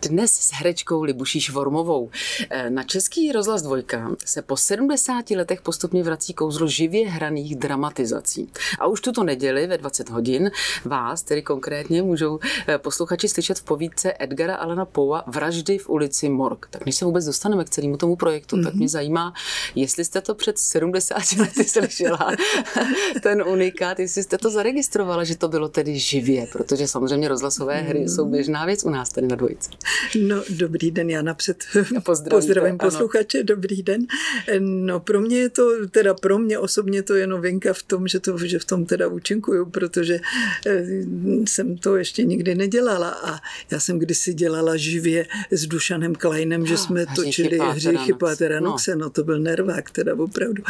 Dnes s herečkou Libuší Švormovou. Na Český rozhlas 2 se po 70 letech postupně vrací kouzlo živě hraných dramatizací. A už tuto neděli ve 20 hodin vás, tedy konkrétně, můžou posluchači slyšet v povídce Edgara Allana Poea Vraždy v ulici Morgue. Tak než se vůbec dostaneme k celému tomu projektu, tak mě zajímá, jestli jste to před 70 lety slyšela, ten unikát, jestli jste to zaregistrovala, že to bylo tedy živě, protože samozřejmě rozhlasové hry jsou běžná věc u nás tady na 2. No, dobrý den, já napřed pozdravím posluchače, ano. Dobrý den. No, pro mě je to, teda pro mě osobně to je novinka v tom, že v tom teda účinkuju, protože jsem to ještě nikdy nedělala a já jsem kdysi dělala živě s Dušanem Kleinem, že jsme točili Hříchy Pátera Noxe, no to byl nervák teda opravdu.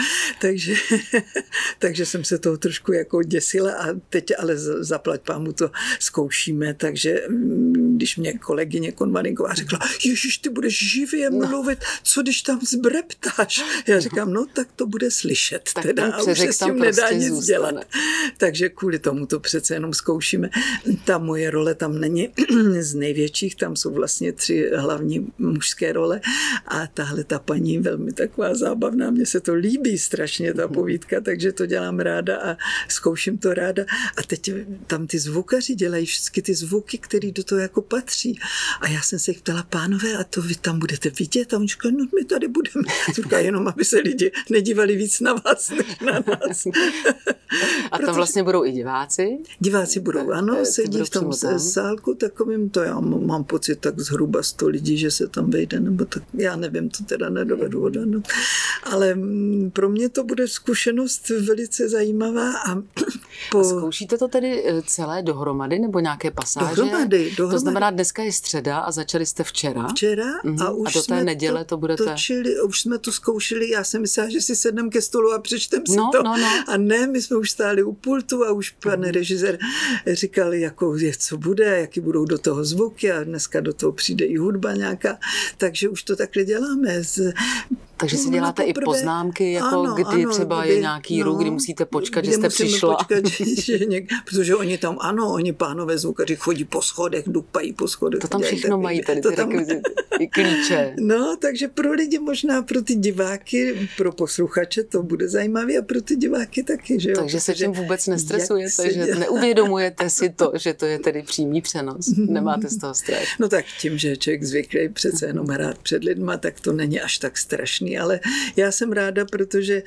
Takže jsem se toho trošku jako děsila a teď ale zaplať pámu to zkoušíme, takže když mě kolegyně Konvalinková řekla, Ježiš, ty budeš živě mluvit, co když tam zbreptáš? Já říkám, no tak to bude slyšet tak teda a už se s tím nedá nic dělat. Takže kvůli tomu to přece jenom zkoušíme. Ta moje role tam není z největších, tam jsou vlastně 3 hlavní mužské role a tahle ta paní velmi taková zábavná, mně se to líbí strašně ta povídka, takže to dělám ráda a zkouším to ráda. A teď tam ty zvukaři dělají všechny ty zvuky, které do toho jako patří. A já jsem se jich ptala, pánové, a to vy tam budete vidět? A oni říkají, no my tady budeme. Říká, jenom aby se lidi nedívali víc na vás, než na nás. A tam vlastně budou i diváci? Diváci budou, ano, sedí v tom sálku takovým, to já mám pocit tak zhruba 100 lidí, že se tam vejde, nebo tak, já nevím, to teda nedovedu odhadnout. Ale pro mě to bude zkušenost velice zajímavá. A zkoušíte to tedy celé dohromady, nebo nějaké pasáže? Dohromady. To znamená, dneska je středa a začali jste včera? A už a do té neděle to budete... točili, už jsme to zkoušeli, já jsem myslela, že si sednem ke stolu a přečtem si to. A ne, my jsme už stáli u pultu a už pan režisér říkal, jako co bude, jaký budou do toho zvuky a dneska do toho přijde i hudba nějaká, takže už to takhle děláme. Takže si děláte i poznámky, jako kdy třeba je nějaký rok, kdy musíte počkat, že jste přišla. Počkat, protože oni tam, oni pánové zvukaři chodí po schodech, dupají po schodech. To tam všechno mají tady, ty rekvizity, i klíče. No, takže pro lidi možná, pro ty diváky, pro posluchače to bude zajímavé a pro ty diváky taky, že jo. Takže se tím vůbec nestresujete, že neuvědomujete si to, že to je tedy přímý přenos. Nemáte z toho strach. No tak tím, že je člověk zvyklý přece jenom hrát před lidma, tak to není až tak strašný. Ale já jsem ráda, protože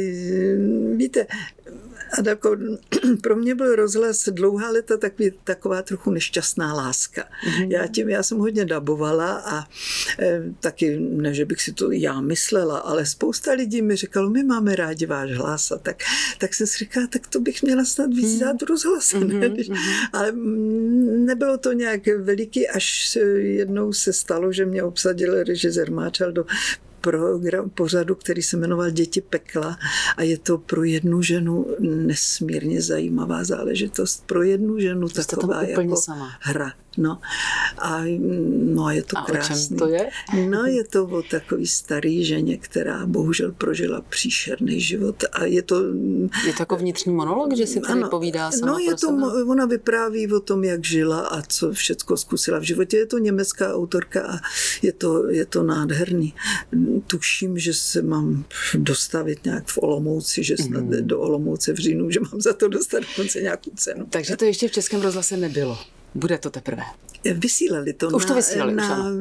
víte, Adako, pro mě byl rozhlas dlouhá léta taková trochu nešťastná láska. Já jsem hodně dabovala a taky, ne, že bych si to já myslela, ale spousta lidí mi říkalo, my máme rádi váš hlas a tak jsem si říkala, tak to bych měla snad víc dát rozhlas. Ale nebylo to nějak veliký, až jednou se stalo, že mě obsadil režisér Máčal do pořadu, který se jmenoval Děti pekla a je to pro jednu ženu nesmírně zajímavá záležitost. Pro jednu ženu taková jako hra. No a je to krásný. O čem to je? No je to o takový starý ženě, která bohužel prožila příšerný život a je to jako vnitřní monolog, že si tady povídá sama pro sebe? Ona vypráví o tom, jak žila a co všecko zkusila v životě. Je to německá autorka a je to nádherný. Tuším, že se mám dostavit nějak v Olomouci, že snad do Olomouce v říjnu, že mám za to dostat dokonce nějakou cenu. Takže to ještě v Českém rozhlase nebylo. Bude to teprve. Vysílali to už to vysílali,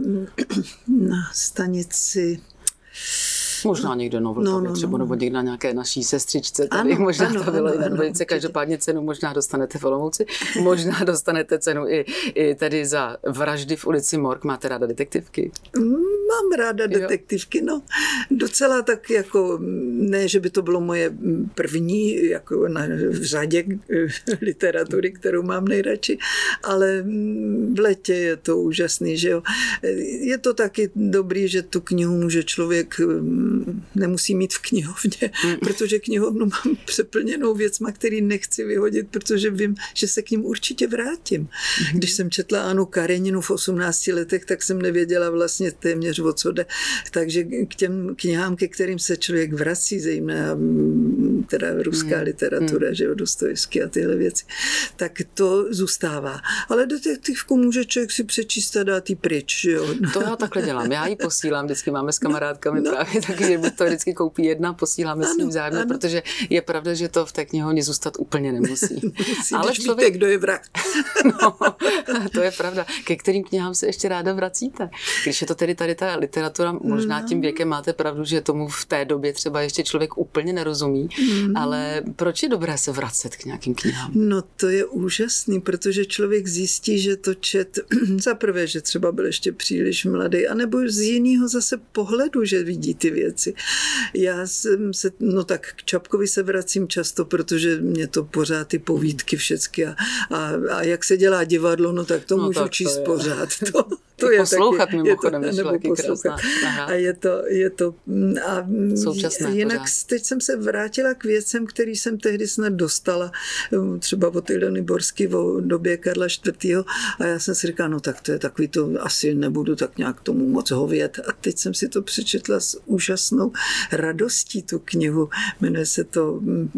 na stanici. Možná někde na Vltavě, třeba nebo někde na nějaké naší sestřičce. Tady možná to bylo i na dvojice. Každopádně cenu možná dostanete v Olomouci. Možná dostanete cenu i tady za Vraždy v ulici Morgue. Máte ráda detektivky? Mám ráda detektivky, no. Docela tak jako, ne, že by to bylo moje první jako v řadě literatury, kterou mám nejradši, ale v létě je to úžasný, že jo. Je to taky dobrý, že tu knihu může člověk nemusí mít v knihovně, protože knihovnu mám přeplněnou věcma, který nechci vyhodit, protože vím, že se k ním určitě vrátím. Když jsem četla Annu Kareninu v 18 letech, tak jsem nevěděla vlastně téměř o co jde. Takže k těm knihám, ke kterým se člověk vrací, zejména teda ruská literatura, že jo, Dostojevský a tyhle věci, tak to zůstává. Ale detektivku může člověk si přečíst a dát jí pryč, že jo. To já takhle dělám. Já ji posílám, vždycky máme s kamarádkami právě taky, že buď to vždycky koupí jedna, posíláme s ním vzájemně, protože je pravda, že to v té knihovně zůstat úplně nemusí. Ale člověk... víte, kdo je vrah. No, to je pravda. Ke kterým knihám se ještě ráda vracíte? Když je to tedy tady ta literatura, možná tím věkem máte pravdu, že tomu v té době třeba ještě člověk úplně nerozumí, ale proč je dobré se vracet k nějakým knihám? No to je úžasný, protože člověk zjistí, že to čet za prvé, že třeba byl ještě příliš mladý, anebo z jiného zase pohledu, že vidí ty věci. Já jsem se, no tak k Čapkovi se vracím často, protože mě to pořád ty povídky všecky a jak se dělá divadlo, no tak to můžu tak číst to pořád. To je poslouchat taky, mimochodem, je to, nebo poslouchat. A je to a současné jinak pořád. Teď jsem se vrátila k věcem, který jsem tehdy snad dostala, třeba od Ilony Borský o době Karla IV. A já jsem si říkala, no tak to je takový, to asi nebudu tak nějak tomu moc hovět. A teď jsem si to přečetla s úžasnou radostí, tu knihu. Jmenuje se to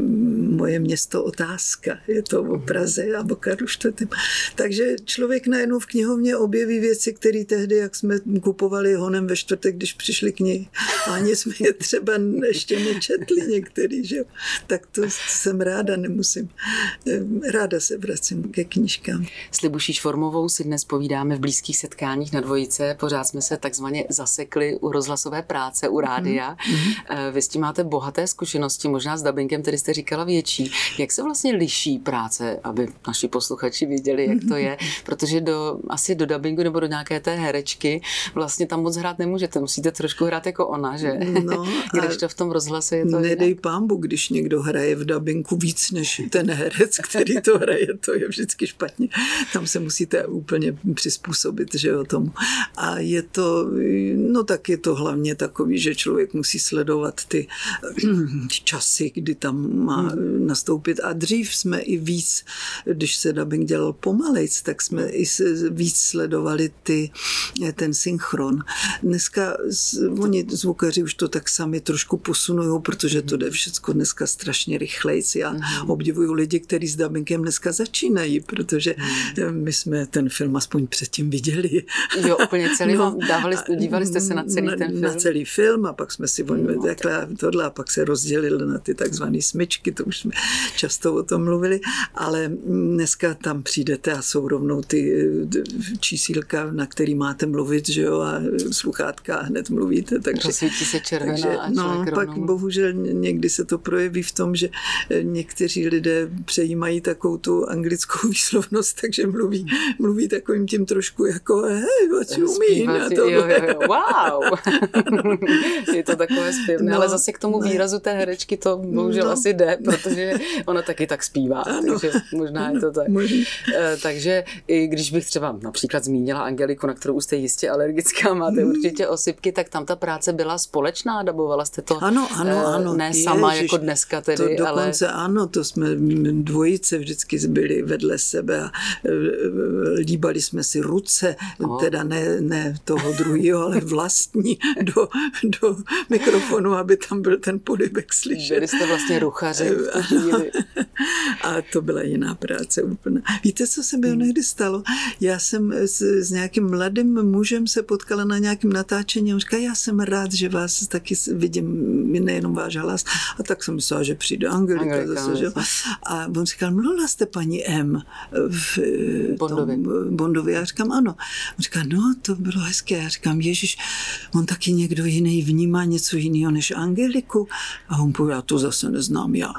Moje město otázka. Je to o Praze a o Karlu IV. Takže člověk najednou v knihovně objeví věci, které tehdy, jak jsme kupovali honem ve čtvrtek, když přišly knihy. Ani jsme je třeba ještě nečetli některý, že jo. Tak to jsem ráda, nemusím. Ráda se vracím ke knížkám. S Libuší Švormovou si dnes povídáme v blízkých setkáních na Dvojice. Pořád jsme se takzvaně zasekli u rozhlasové práce, u rádia. Vy s tím máte bohaté zkušenosti, možná s dabingem, tedy jste říkala větší. Jak se vlastně liší práce, aby naši posluchači viděli, jak to je? Protože asi do dabingu nebo do nějaké té herečky vlastně tam moc hrát nemůžete. Musíte trošku hrát jako ona, že? No, když to v tom rozhlase je to nedej jinak. pánbu, když někdo hraje v dabinku víc než ten herec, který to hraje, to je vždycky špatně. Tam se musíte úplně přizpůsobit, že jo, tomu. A je to, no tak je to hlavně takový, že člověk musí sledovat ty časy, kdy tam má nastoupit. A dřív jsme i víc, když se dabing dělal pomalejc, tak jsme i víc sledovali ten synchron. Dneska oni zvukaři už to tak sami trošku posunujou, protože to jde všecko dneska strašně rychlejc. Já obdivuju lidi, kteří s dabingem dneska začínají, protože my jsme ten film aspoň předtím viděli. Jo, úplně celý dívali jste se na celý ten film? Na celý film a pak jsme si tohle a pak se rozdělili na ty takzvané smyčky, to už jsme často o tom mluvili, ale dneska tam přijdete a jsou rovnou ty čísílka, na který máte mluvit, že jo, a sluchátka a hned mluvíte. Rozsvítí se červená a no, pak bohužel někdy se to projeví v tom, že někteří lidé přejímají takovou tu anglickou výslovnost, takže mluví takovým tím trošku jako what you mean? Jo, wow! Je to takové zpěvné, ale zase k tomu výrazu té herečky to bohužel asi jde, protože ona taky tak zpívá, takže možná je to tak. Takže i když bych třeba například zmínila Angeliku, na kterou jste jistě alergická, máte určitě osypky, tak tam ta práce byla společná, dabovala jste to ano, ne sama jako dneska tedy, to dokonce ale... ano, to jsme dvojice vždycky byli vedle sebe a líbali jsme si ruce, teda ne toho druhého, ale vlastní do mikrofonu, aby tam byl ten polibek slyšet. Byli jste vlastně ruchaři v tu chvíli. A to byla jiná práce úplně. Víte, co se mi někdy stalo? Já jsem s nějakým mladým mužem se potkala na nějakém natáčení a on říká, já jsem rád, že vás taky vidím, nejenom váš hlas. A tak jsem myslela, že přijde Angelika zase, že? A on říkal, mluvila jste paní M v Bondovi. Já říkám, ano. On říká, no, to bylo hezké. Já říkám, ježiš, on taky někdo jiný vnímá něco jiného než Angeliku. A on povedal, to zase neznám já.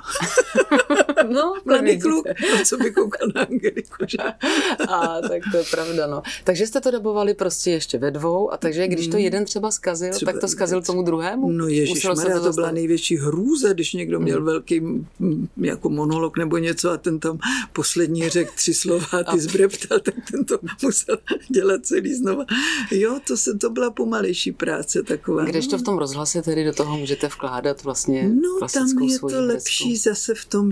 No, mladý kluk, co by koukal na Angeliku, že? A tak to je pravda, no. Takže jste to dabovali prostě ještě ve dvou a takže když to jeden třeba zkazil, tak to zkazil tomu druhému? No ježišmarja, to byla největší hrůza, když někdo měl velký jako monolog nebo něco a ten tam poslední řekl 3 slova a ty zbreptal, tak ten to musel dělat celý znova. Jo, to byla pomalejší práce taková. Když to v tom rozhlase tedy do toho můžete vkládat vlastně klasickou svoji. No tam je to lepší zase v tom, že si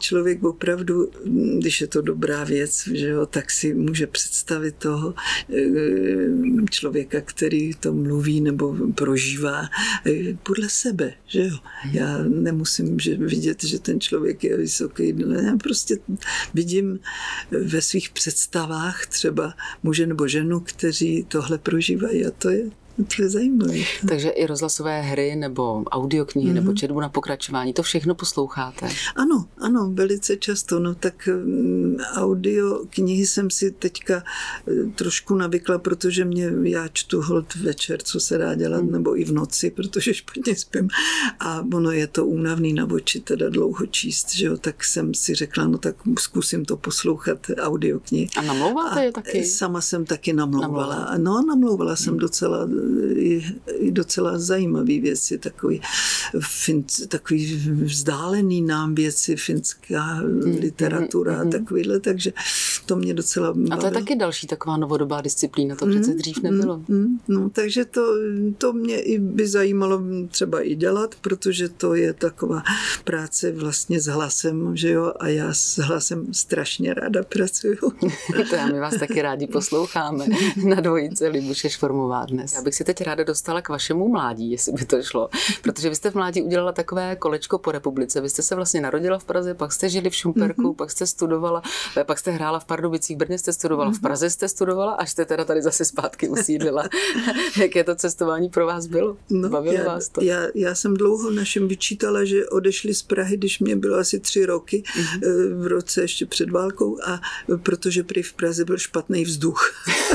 člověk opravdu, když je to dobrá věc, že jo, tak si může představit toho člověka, který to mluví nebo prožívá podle sebe, že jo. Já nemusím vidět, že ten člověk je vysoký, já prostě vidím ve svých představách třeba muže nebo ženu, kteří tohle prožívají a to je zajímavé. Takže i rozhlasové hry nebo audioknihy nebo četbu na pokračování, to všechno posloucháte? Ano, velice často. No tak audioknihy jsem si teďka trošku navykla, protože já čtu holt večer, co se dá dělat, nebo i v noci, protože špatně spím. A ono je to únavný na oči, teda dlouho číst, že jo, tak jsem si řekla, no tak zkusím to poslouchat audioknihy. A namlouváte je taky? Sama jsem taky namlouvala. No, namlouvala jsem docela zajímavý věci, takový vzdálený nám věci, finská literatura a takovýhle, takže to mě docela bavilo. A to je taky další taková novodobá disciplína, to přece dřív nebylo. No, takže to mě i by zajímalo třeba i dělat, protože to je taková práce vlastně s hlasem, že jo, a já s hlasem strašně ráda pracuju. To my vás taky rádi posloucháme na dvojice Libuše Švormová dnes. Já bych si teď ráda dostala k vašemu mládí, jestli by to šlo, protože vy jste v mládí udělala takové kolečko po republice. Vy jste se vlastně narodila v Praze, pak jste žili v Šumperku, pak jste studovala, pak jste hrála v Pardubicích, v Brně jste studovala, v Praze jste studovala, až jste teda tady zase zpátky usídlila. Jaké to cestování pro vás bylo? Bavilo vás to? Já jsem dlouho našim vyčítala, že odešli z Prahy, když mě bylo asi 3 roky, v roce ještě před válkou, a protože prý v Praze byl špatný vzduch.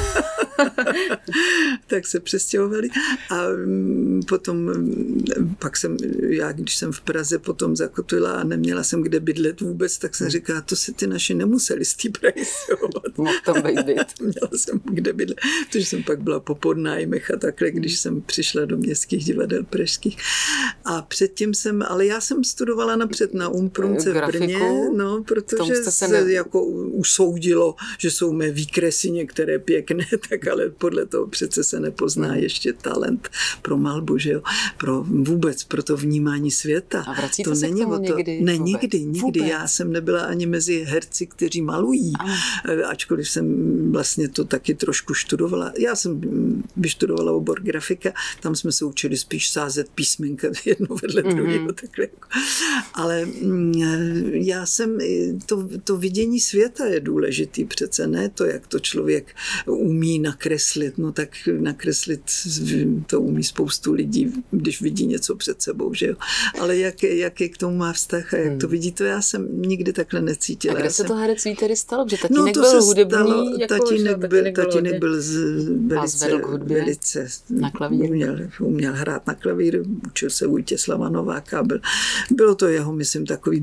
Tak se přestěhovali a potom pak když jsem v Praze potom zakotvila a neměla jsem kde bydlet vůbec, tak jsem říkala, to se ty naši nemuseli z té Prahy stěhovat. Mohl tam být byt. Měla jsem kde bydlet, protože jsem pak byla po podnájmech a takhle, když jsem přišla do městských divadel pražských. A předtím ale já jsem studovala napřed na Umprumce v Brně, no, protože se jako usoudilo, že jsou mé výkresy některé pěkné, tak ale podle toho přece se nepozná ještě talent pro malbu, že jo, vůbec pro to vnímání světa. A vracíte to se k tomu někdy? Ne, nikdy. Já jsem nebyla ani mezi herci, kteří malují, ačkoliv jsem vlastně to taky trošku študovala. Já jsem vyštudovala obor grafika, tam jsme se učili spíš sázet písmenka jedno vedle druhého, takhle. Ale já jsem, to vidění světa je důležitý přece, ne to, jak to člověk umí nakreslit, no tak nakreslit to umí spoustu lidí, když vidí něco před sebou, že jo. Ale jaký k tomu má vztah a jak to vidí, to já jsem nikdy takhle necítila. A kde se to herectví tedy stalo? Že tatínek byl hudební? Tatínek byl velice na klavír. Uměl hrát na klavír, učil se u Vítězslava Nováka. Bylo to jeho, myslím, takový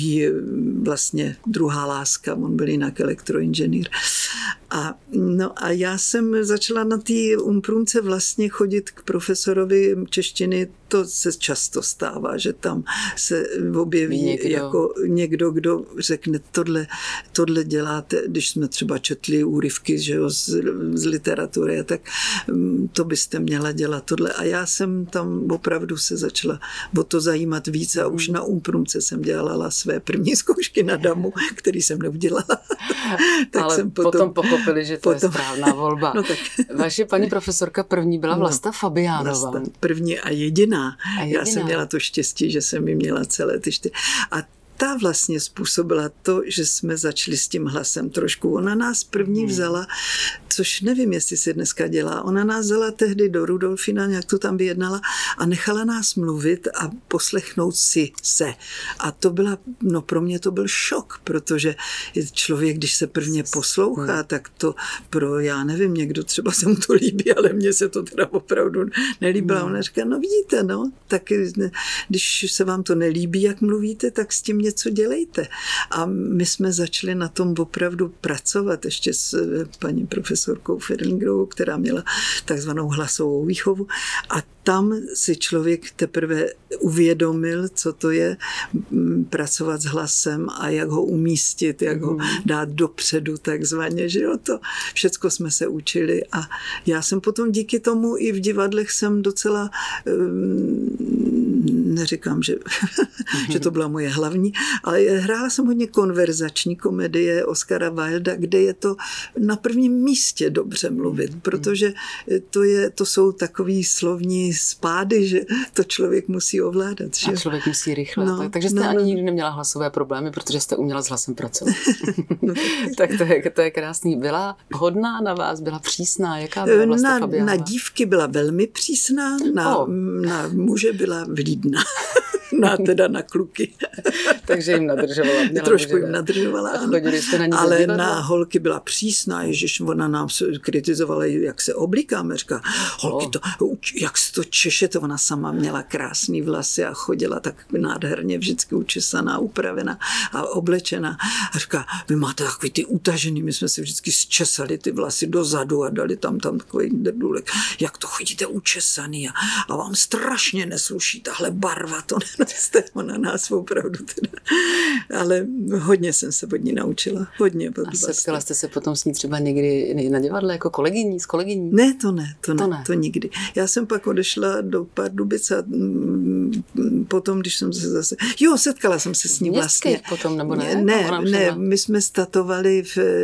druhá láska. On byl jinak elektroinženýr. A já jsem začala na té Umprumce vlastně chodit k profesorovi češtiny. To se často stává, že tam se objeví jako někdo, kdo řekne, tohle děláte, když jsme třeba četli úryvky, že jo, z literatury, tak to byste měla dělat tohle. A já jsem tam opravdu se začala o to zajímat víc a už na Umprumce jsem dělala své první zkoušky na damu, který jsem neudělala. Tak ale jsem potom pochopili, že to je správná volba. No tak. Vaše paní profesorka první byla Vlasta Fabiánová. První a jediná. Já jsem měla to štěstí, že jsem ji měla celé ty 4. A ta vlastně způsobila to, že jsme začali s tím hlasem trošku. Ona nás první vzala, což nevím, jestli se dneska dělá, ona nás vzala tehdy do Rudolfina, nějak to tam vyjednala a nechala nás mluvit a poslechnout si se. A to byla, pro mě to byl šok, protože člověk, když se prvně poslouchá, tak to já nevím, někdo třeba se mu to líbí, ale mně se to teda opravdu nelíbila. Ona říká, vidíte, tak když se vám to nelíbí, jak mluvíte, tak s tím něco dělejte. A my jsme začali na tom opravdu pracovat ještě s paní profesorkou Ferlingerovou, která měla takzvanou hlasovou výchovu. A tam si člověk teprve uvědomil, co to je pracovat s hlasem a jak ho umístit, jak ho dát dopředu takzvaně, že jo, to všecko jsme se učili a já jsem potom díky tomu i v divadlech jsem docela neříkám, že, že to byla moje hlavní, ale hrála jsem hodně konverzační komedie Oscara Wilda, kde je to na prvním místě dobře mluvit, protože to jsou takový slovní spády, že to člověk musí ovládat. Že? A člověk musí rychle. No, takže jste ani nikdy neměla hlasové problémy, protože jste uměla s hlasem pracovat. Tak to je krásný. Byla hodná na vás, byla přísná? Jaká byla Vlasta Fabiánová? Na dívky byla velmi přísná, na muže byla vlídná. Teda na kluky. Takže jim nadržovala. Trošku jim nadržovala, ano. Chodili jste na ní ale na holky byla přísná, ježiš, ona nám kritizovala, jak se oblíkáme, říká, holky, jak se to češete, ona sama měla krásný vlasy a chodila tak nádherně, vždycky učesaná, upravená a oblečená. A říká, vy máte takový ty utažený, my jsme si vždycky zčesali ty vlasy dozadu a dali tam takový drdulek. Jak to chodíte učesaný a vám strašně nesluší tahle barva, to jste na nás opravdu teda. Ale hodně jsem se od ní naučila. Hodně. A setkala jste se potom s ní třeba někdy na divadle jako s kolegyní? Ne, to nikdy. Já jsem pak odešla do Pardubic a potom, když jsem se zase... setkala jsem se s ní vlastně. Potom, nebo ne? Ne, my jsme statovali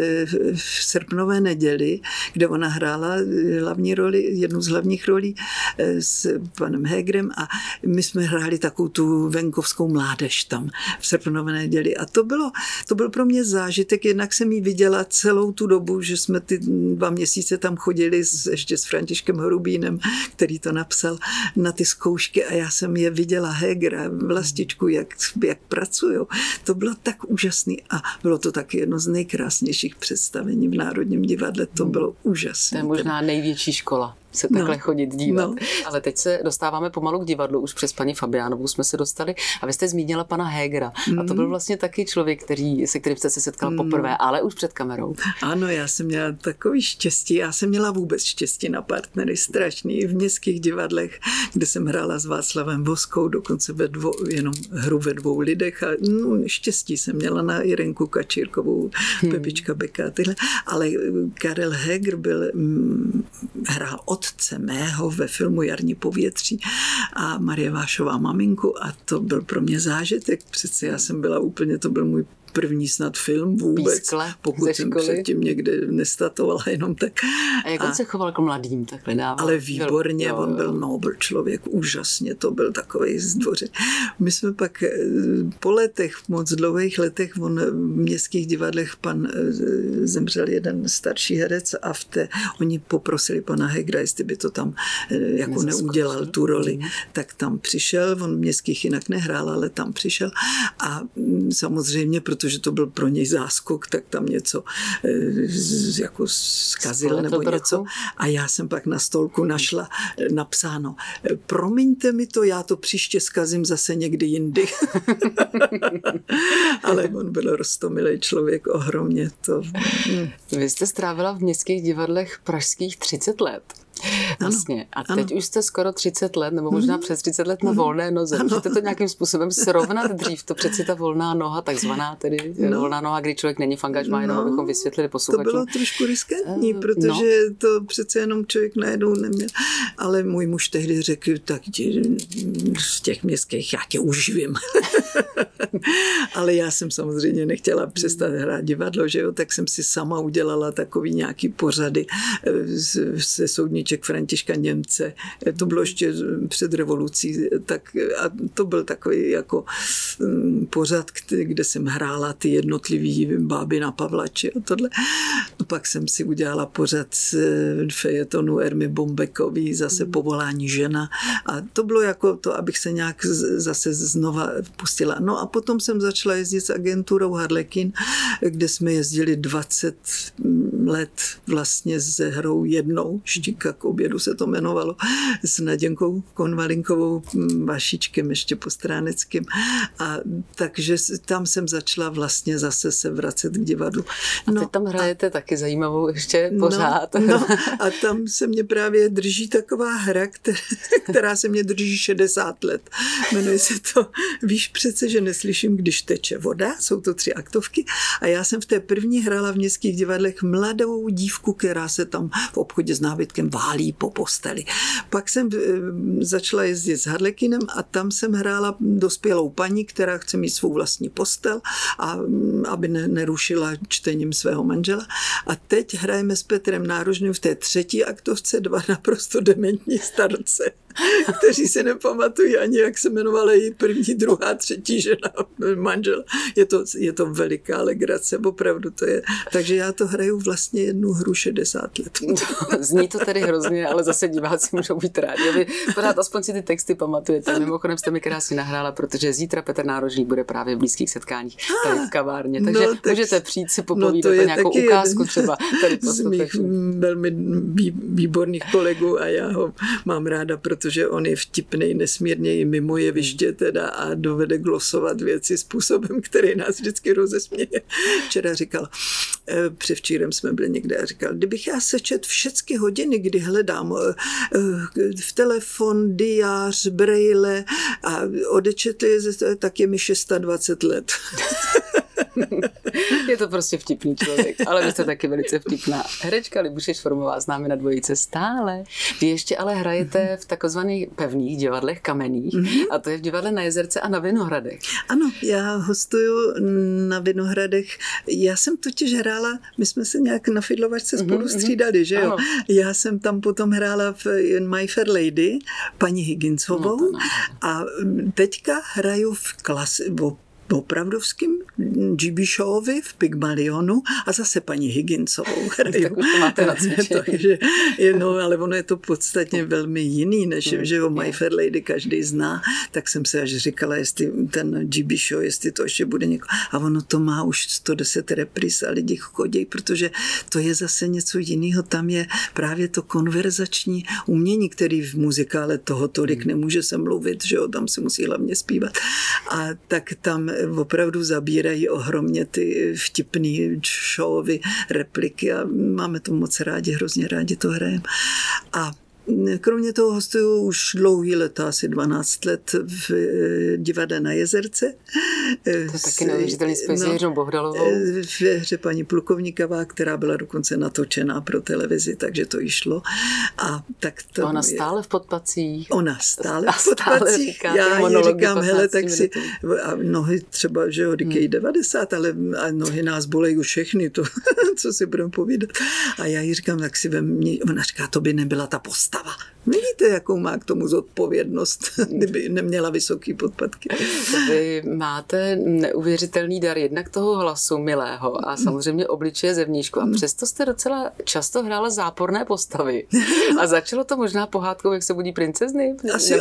v Srpnové neděli, kde ona hrála hlavní roli, jednu z hlavních rolí s panem Hegerem a my jsme hráli takovou tu venkovskou mládež tam v Srpnové neděli. A to byl pro mě zážitek, jednak jsem ji viděla celou tu dobu, že jsme ty 2 měsíce tam chodili ještě s Františkem Horubínem, který to napsal, na ty zkoušky a já jsem je viděla Hegera, Vlastičku, jak pracují. To bylo tak úžasný a bylo to taky jedno z nejkrásnějších představení v Národním divadle. To bylo úžasné. To je možná největší škola se takhle chodit dívat. No. Ale teď se dostáváme pomalu k divadlu, už přes paní Fabiánovou jsme se dostali a vy jste zmínila pana Hegera. A to byl vlastně taky člověk, se kterým jste se setkala poprvé, ale už před kamerou. Ano, já jsem měla takový štěstí. Já jsem měla vůbec štěstí na partnery strašný v městských divadlech, kde jsem hrála s Václavem Voskou, dokonce jenom hru ve 2 lidech a štěstí jsem měla na Jirenku Kačírkovou, Pepička Beka a tyhle. Ale Karel Heger hrál otce mého ve filmu Jarní povětří a Marie Vášová maminku a to byl pro mě zážitek. Přece já jsem byla úplně, to byl můj první snad film vůbec, Pískle, pokud jsem předtím někde nestatovala jenom tak. A jak on se choval jako mladým takhle dával? Ale výborně, on byl nobel člověk, úžasně, to byl takovej zdvoře. My jsme pak po letech, moc dlouhých letech, on v městských divadlech zemřel jeden starší herec a oni poprosili pana Hegera, jestli by to tam jako neudělal tu roli, tak tam přišel, on v městských jinak nehrál, ale tam přišel a samozřejmě, protože to byl pro něj záskok, tak tam něco jako zkazil nebo něco. A já jsem pak na stolku našla napsáno, promiňte mi to, já to příště zkazím zase někdy jindy. Ale on byl roztomilý člověk, ohromně to. Vy jste strávila v městských divadlech pražských 30 let. Vlastně. A teď už jste skoro 30 let, nebo možná přes 30 let na volné noze. Můžete to nějakým způsobem srovnat dřív? To přeci ta volná noha, takzvaná tedy volná noha, kdy člověk není v angažmá, jenom abychom vysvětlili posluchačům. To bylo trošku riskantní, protože to přece jenom člověk najednou neměl. Ale můj muž tehdy řekl, tak z těch městských já tě uživím. Ale já jsem samozřejmě nechtěla přestat hrát divadlo, že jo, tak jsem si sama udělala takový nějaký pořady se soudníček Františka Němce. To bylo ještě před revolucí. A to byl takový jako pořad, kde jsem hrála ty jednotlivý báby na Pavlači a tohle. A pak jsem si udělala pořad fejetonu Ermy Bombekový, zase Povolání žena. A to bylo jako to, abych se nějak zase znova pustila. No a potom jsem začala jezdit s agenturou Harlekin, kde jsme jezdili 20 let vlastně s hrou jednou, Štika k obědu se to jmenovalo, s Naděnkou Konvalinkovou, Vašičkem ještě Postráneckým. A takže tam jsem začala vlastně zase se vracet k divadlu. A teď tam hrajete taky zajímavou ještě pořád. A tam se mě právě drží taková hra, která se mě drží 60 let. Jmenuje se to Víš přece, že neslyším, když teče voda. Jsou to 3 aktovky. A já jsem v té první hrála v městských divadlech mladou dívku, která se tam v obchodě s nábytkem válí po posteli. Pak jsem začala jezdit s Harlekinem a tam jsem hrála dospělou paní, která chce mít svou vlastní postel, a aby nerušila čtením svého manžela. A teď hrajeme s Petrem Nárožným v té třetí aktovce dva naprosto dementní starce, kteří se nepamatují ani, jak se jmenovala její první, druhá, třetí žena, manžel. Je to veliká legrace, opravdu to je. Takže já to hraju vlastně jednu hru 60 let. Zní to tedy hrozně, ale zase diváci můžou být rádi. Vy pořád aspoň si ty texty pamatujete. Mimochodem jste mi krásně nahrála, protože zítra Petr Nárožník bude právě v blízkých setkáních tady v kavárně. Takže můžete přijít si popovídat nějakou ukázku třeba tady posluchačům. Velmi výborných kolegů a já ho mám ráda, protože on je vtipnej nesmírně i mimo jeviště teda a dovede glosovat věci způsobem, který nás vždycky rozesměje. Včera říkal, převčírem jsme byli někde a říkal, kdybych já sečet všechny hodiny, kdy hledám v telefon, diář, brejle a odečetli, tak je mi 620 let. Je to prostě vtipný člověk, ale vy jste taky velice vtipná. Herečka Libuše Švormová s námi na Dvojice stále. Vy ještě ale hrajete v takzvaných pevných divadlech kamenných, a to je v divadle na Jezerce a na Vinohradech. Ano, já hostuju na Vinohradech. Já jsem totiž hrála, my jsme se nějak na Fidlovačce spolu střídali, že jo? Ano. Já jsem tam potom hrála v My Fair Lady, paní Higginsovou, a teďka hraju v opravdovským GB Showovi v Pygmalionu a zase paní Higginsovou hraju. Tak už to máte na Takže, ale ono je to podstatně velmi jiný, než že o My Fair Lady každý zná, tak jsem se až říkala, jestli ten GB Show, jestli to ještě bude někoho. A ono to má už 110 repris a lidi chodí, protože to je zase něco jiného. Tam je právě to konverzační umění, který v muzikále toho tolik nemůže se mluvit, že jo, tam se musí hlavně zpívat. A tak tam opravdu zabírají ohromně ty vtipný showovy repliky a máme to moc rádi, hrozně rádi to hrajeme. A kromě toho hostuju už dlouhý leta, asi 12 let v divadle na Jezerce. To je taky neuvěřitelný spojení s Jiřou Bohdalovou. V hře paní Plukovníková, která byla dokonce natočená pro televizi, takže to jí šlo. A tak to ona stále v podpacích. Ona stále v podpacích. Já jí říkám, hele, tak si a nohy třeba, že jo, říkají 90, ale a nohy nás bolejí už všechny, to, co si budeme povídat. A já jí říkám, tak si ona říká, to by nebyla ta postava. Vidíte, jakou má k tomu zodpovědnost, kdyby neměla vysoký podpatky. Vy máte neuvěřitelný dar jednak toho hlasu milého a samozřejmě obličeje zevníčku a přesto jste docela často hrála záporné postavy. A začalo to možná pohádkou, jak se budí princezny?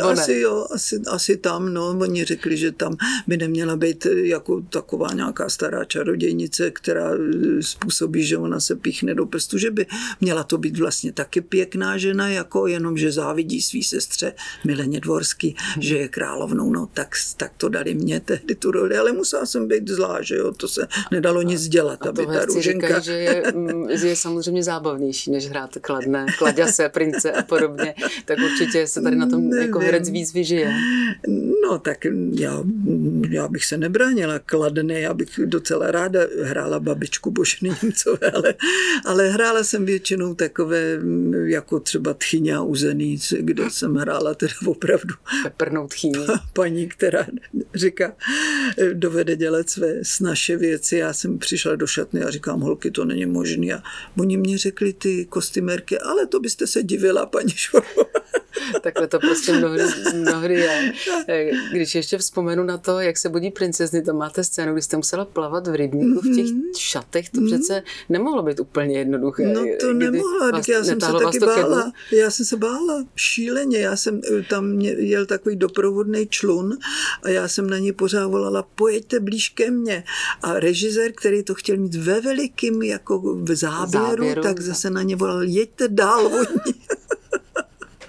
Asi tam, no, oni řekli, že tam by neměla být jako taková nějaká stará čarodějnice, která způsobí, že ona se píchne do prstu, že by měla to být vlastně taky pěkná žena, jako jenom, že závidí svý sestře Mileně Dvorský, že je královnou, no tak to dali mě tehdy tu roli, ale musela jsem být zlá, že jo, to se nedalo nic dělat, aby ta Růženka... Říkají, že je samozřejmě zábavnější, než hrát Klaďase, prince a podobně, tak určitě se tady na tom jako herec víc vyžije. No tak já bych se nebránila Kladné, já bych docela ráda hrála babičku Boženy Němcové, ale hrála jsem většinou takové jako třeba Tchyně a Uzený, kde jsem hrála teda opravdu peprnou tchýni. Paní, která říká, dovede dělat své snaše věci. Já jsem přišla do šatny a říkám, holky, to není možný. A oni mě řekli, ty kostymérky, ale to byste se divila, paní Švormová. Takhle to prostě mnohdy je. Když ještě vzpomenu na to, jak se budí princezny, tam máte scénu, kdy jste musela plavat v rybníku v těch šatech, to přece nemohlo být úplně jednoduché. No to nemohlo, já jsem se taky bála. Já jsem se bála šíleně. Já jsem tam jel takový doprovodný člun a já jsem na něj pořád volala, pojeďte blíž ke mně. A režisér, který to chtěl mít ve velikým jako v záběru, tak zase na ně volal, jeďte dál od ní.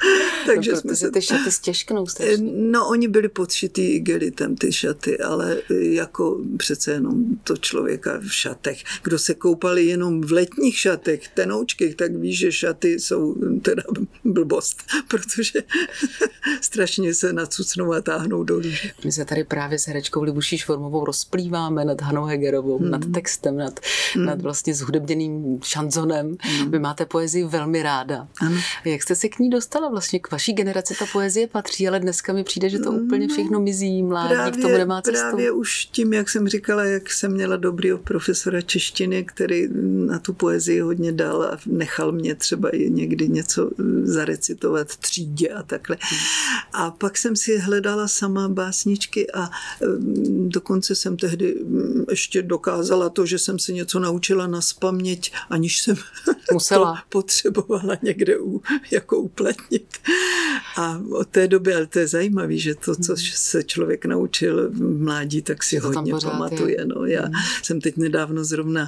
Takže no, protože ty šaty stěžknou strašně. No, oni byli podšitý igelitem, ty šaty, ale jako přece jenom to člověka v šatech. Kdo se koupali jenom v letních šatech, tenoučkých, tak ví, že šaty jsou teda blbost, protože strašně se nacucnou a táhnou dolů. My se tady právě s herečkou Libuší Švormovou rozplýváme nad Hanou Hegerovou, nad textem, nad vlastně zhudebněným šanzonem. Vy máte poezii velmi ráda. Ano. Jak jste se k ní dostala vlastně? K vaší generaci ta poezie patří, ale dneska mi přijde, že to úplně všechno mizí, mládí k tomu nemá cestu. Právě už tím, jak jsem říkala, jak jsem měla dobrýho profesora češtiny, který na tu poezii hodně dal a nechal mě třeba i někdy něco zarecitovat třídě a takhle. A pak jsem si hledala sama básničky a dokonce jsem tehdy ještě dokázala to, že jsem se něco naučila nazpaměť, aniž jsem to potřebovala někde jako uplatnit. A od té doby, ale to je zajímavé, že to, co se člověk naučil v mládí, tak si hodně pamatuje. No, já jsem teď nedávno zrovna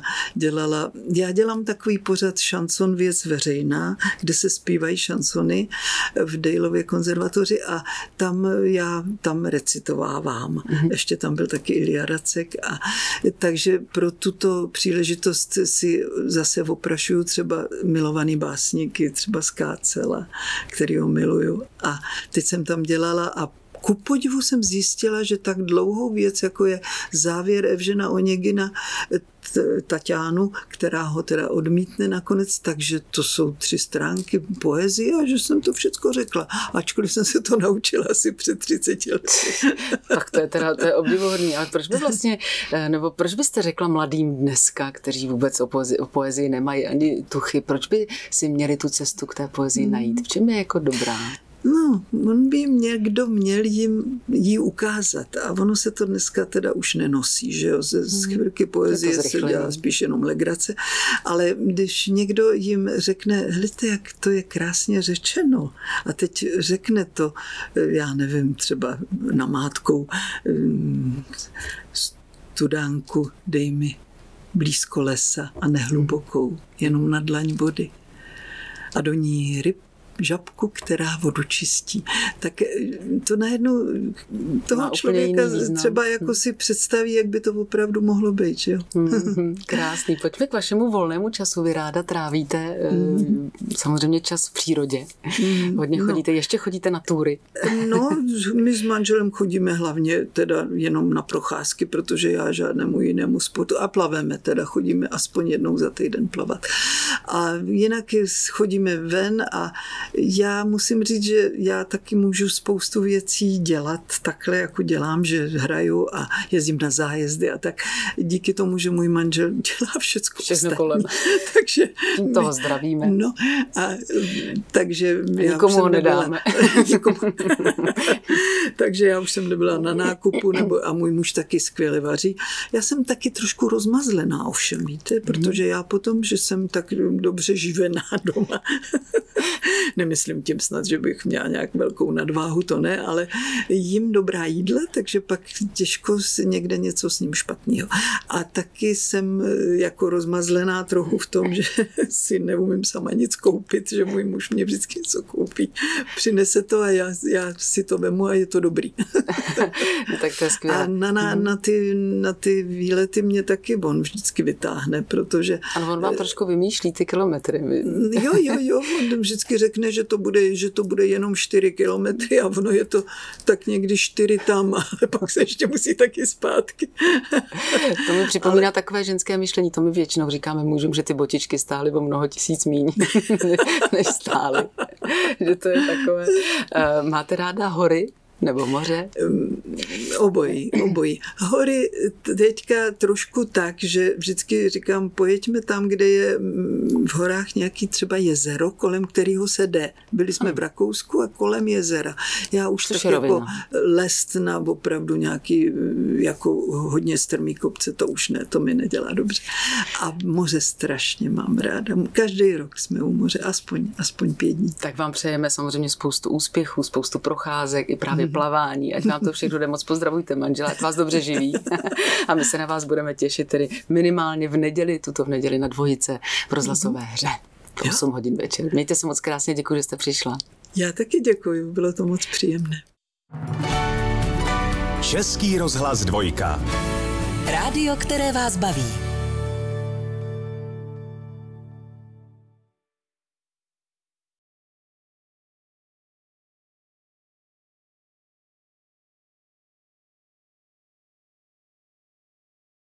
dělám takový pořad Šanson věc veřejná, kde se zpívají šansony v Dejlově konzervatoři a tam recitovávám. Ještě tam byl taky Ilja Racek a takže pro tuto příležitost si zase oprašuju třeba milovaný básníky, třeba Skácela, kterýho miluju. A teď jsem tam dělala a ku podivu jsem zjistila, že tak dlouhou věc, jako je závěr Evžena Oněgina Taťánu, která ho teda odmítne nakonec, takže to jsou 3 stránky poezie a že jsem to všecko řekla. Ačkoliv jsem se to naučila asi před 30 lety. Tak to je obdivuhodný. Ale proč byste řekla mladým dneska, kteří vůbec o poezii nemají ani tuchy, proč by si měli tu cestu k té poezii najít? V čem je jako dobrá? No, on by někdo měl jim jí ukázat a ono se to dneska teda už nenosí, že jo, z chvilky poezie se dělá spíš jenom legrace, ale když někdo jim řekne, hledajte, jak to je krásně řečeno a teď řekne to, já nevím, třeba namátkou studánku dej mi blízko lesa a nehlubokou, jenom na dlaň vody a do ní ryb žabku, která vodu čistí. Tak to najednou toho člověka třeba jako si představí, jak by to opravdu mohlo být. Že jo? Krásný. Pojďme k vašemu volnému času. Vy ráda trávíte samozřejmě čas v přírodě. Hodně chodíte. Ještě chodíte na túry? No, my s manželem chodíme hlavně teda jenom na procházky, protože já žádnému jinému sportu a plaveme teda. Chodíme aspoň jednou za týden plavat. A jinak chodíme ven a já musím říct, že já taky můžu spoustu věcí dělat takhle, jako dělám, že hraju a jezdím na zájezdy a tak. Díky tomu, že můj manžel dělá všechno kolem. Takže tím toho zdravíme. No a takže nikomu ho nedáme. Takže já už jsem nebyla na nákupu a můj muž taky skvěle vaří. Já jsem taky trošku rozmazlená ovšem, víte, protože já potom, že jsem tak dobře živená doma. Nemyslím tím snad, že bych měla nějak velkou nadváhu, to ne, ale jím dobrá jídla, takže pak těžko si někde něco s ním špatného. A taky jsem jako rozmazlená trochu v tom, že si neumím sama nic koupit, že můj muž mě vždycky něco koupí. Přinese to a já si to vemu a je to dobrý. Tak to je skvělé. A na ty výlety mě taky on vždycky vytáhne, protože... Ale on vám trošku vymýšlí ty kilometry. Jo, on vždycky řekne, že to bude jenom 4 kilometry a ono je to tak někdy 4 tam, ale pak se ještě musí taky zpátky. To mi připomíná takové ženské myšlení, to my většinou říkáme mužům, že ty botičky stály o mnoho tisíc míň, než stály. Že to je takové. Máte ráda hory? Nebo moře? Obojí. Hory teďka trošku tak, že vždycky říkám, pojeďme tam, kde je v horách nějaký třeba jezero, kolem kterého se jde. Byli jsme v Rakousku a kolem jezera. Já už tak jako lest na opravdu nějaký jako hodně strmý kopce, to už ne, to mi nedělá dobře. A moře strašně mám ráda. Každý rok jsme u moře, aspoň 5 dní. Tak vám přejeme samozřejmě spoustu úspěchů, spoustu procházek i právě plavání. Ať vám to všechno jde moc. Pozdravujte manžela, ať vás dobře živí. A my se na vás budeme těšit tedy minimálně v neděli na Dvojice v rozhlasové hře v 8 hodin večer. Mějte se moc krásně, děkuji, že jste přišla. Já taky děkuji, bylo to moc příjemné. Český rozhlas 2. Rádio, které vás baví.